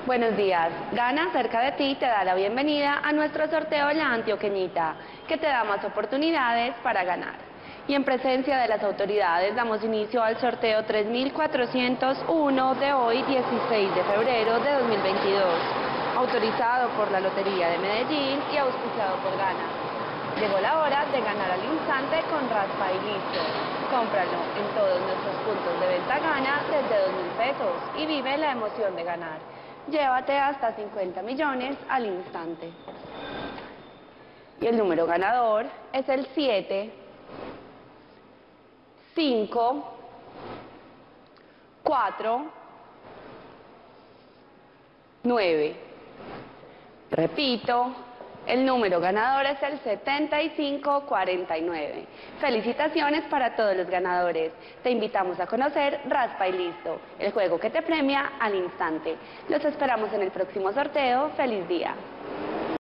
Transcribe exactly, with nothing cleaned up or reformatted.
Buenos días. Gana cerca de ti te da la bienvenida a nuestro sorteo La Antioqueñita, que te da más oportunidades para ganar. Y en presencia de las autoridades damos inicio al sorteo tres mil cuatrocientos uno de hoy, dieciséis de febrero de dos mil veintidós, autorizado por la Lotería de Medellín y auspiciado por Gana. Llegó la hora de ganar al instante con Raspa y Listo. Cómpralo en todos nuestros puntos de venta Gana desde dos mil pesos y vive la emoción de ganar. Llévate hasta cincuenta millones al instante. Y el número ganador es el siete, cinco, cuatro, nueve. Repito, el número ganador es el setenta y cinco cuarenta y nueve. Felicitaciones para todos los ganadores. Te invitamos a conocer Raspa y Listo, el juego que te premia al instante. Los esperamos en el próximo sorteo. ¡Feliz día!